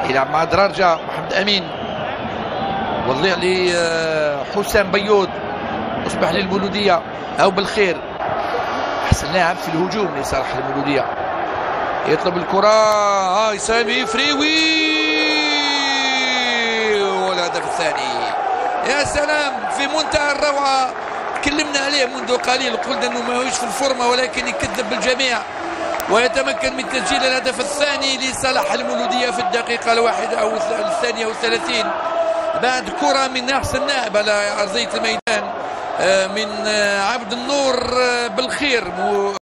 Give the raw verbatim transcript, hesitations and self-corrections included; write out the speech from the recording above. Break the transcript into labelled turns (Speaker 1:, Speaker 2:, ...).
Speaker 1: يلعب مع درارجة محمد أمين، وضيع لحسام بيوض، أصبح للمولودية أو بالخير أحسن لاعب في الهجوم لصالح المولودية. يطلب الكرة، هاي سامي فريوي والهدف الثاني. يا سلام، في منتهى الروعة. تكلمنا عليه منذ قليل، قلنا انه ما هوش في الفورمة ولكن يكذب بالجميع ويتمكن من تسجيل الهدف الثاني لصالح المولودية في الدقيقة الواحدة او الثانية والثلاثين بعد كرة من احسن لاعب على ارضية الميدان من عبد النور بالخير.